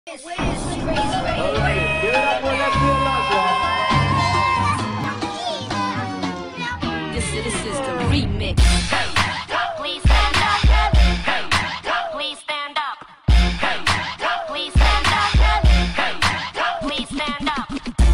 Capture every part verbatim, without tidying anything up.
Alright, give it up for that good Lars. This, this is the remix. Please stand up. Please stand up. Please stand up. Please stand up.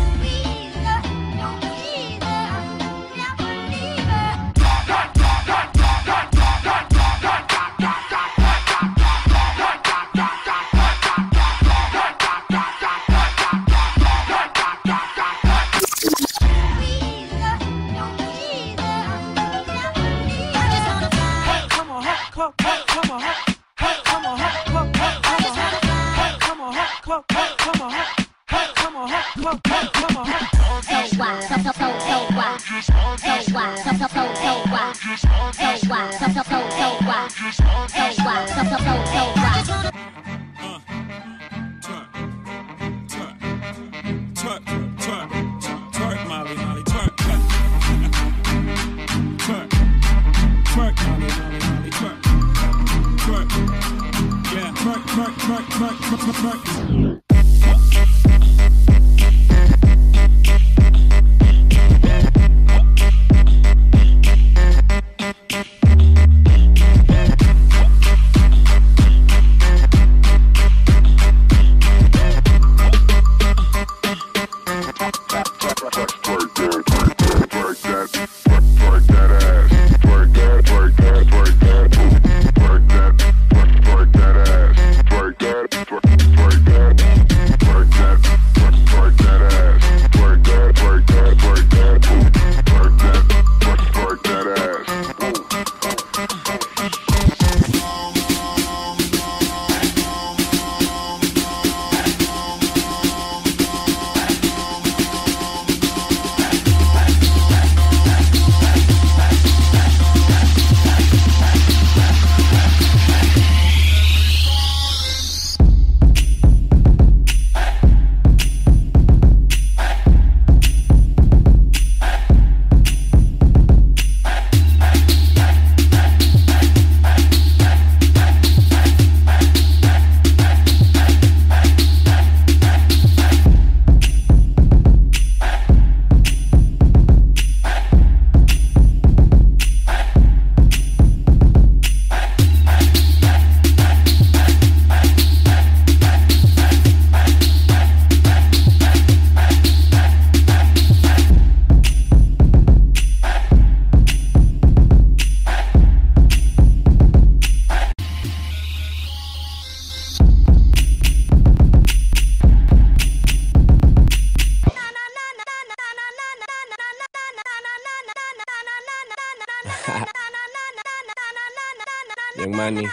Young money.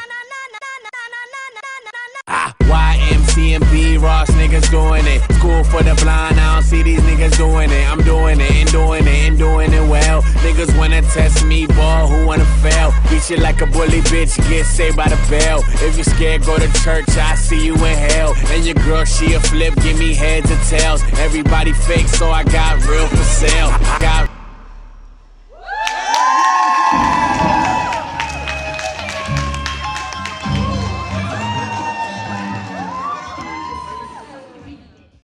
Ah, Y M C and B Ross niggas doing it. School for the blind, I don't see these niggas doing it. I'm doing it and doing it and doing it well. Niggas wanna test me, ball, who wanna fail? Beat you like a bully bitch, get saved by the bell. If you scared, go to church, I see you in hell. And your girl, she a flip, give me heads and tails. Everybody fake, so I got real for sale.